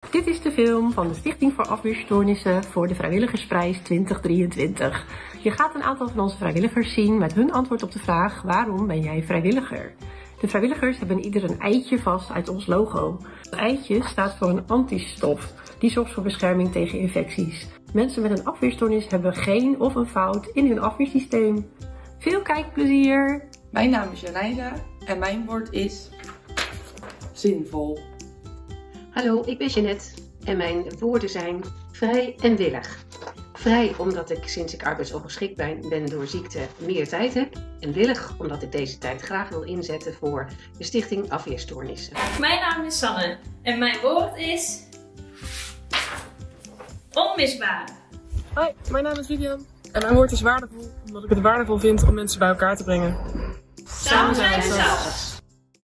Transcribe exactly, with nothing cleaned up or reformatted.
Dit is de film van de Stichting voor Afweerstoornissen voor de Vrijwilligersprijs twintig drieëntwintig. Je gaat een aantal van onze vrijwilligers zien met hun antwoord op de vraag: waarom ben jij vrijwilliger? De vrijwilligers hebben ieder een eitje vast uit ons logo. Het eitje staat voor een antistof. Die zorgt voor bescherming tegen infecties. Mensen met een afweerstoornis hebben geen of een fout in hun afweersysteem. Veel kijkplezier! Mijn naam is Janaida en mijn woord is zinvol. Hallo, ik ben Jeannette en mijn woorden zijn vrij en willig. Vrij omdat ik sinds ik arbeidsongeschikt ben, ben door ziekte meer tijd heb. En willig omdat ik deze tijd graag wil inzetten voor de Stichting Afweerstoornissen. Mijn naam is Sanne en mijn woord is onmisbaar. Hoi, mijn naam is Vivian en mijn woord is waardevol omdat ik het waardevol vind om mensen bij elkaar te brengen. Samen zijn we sterk.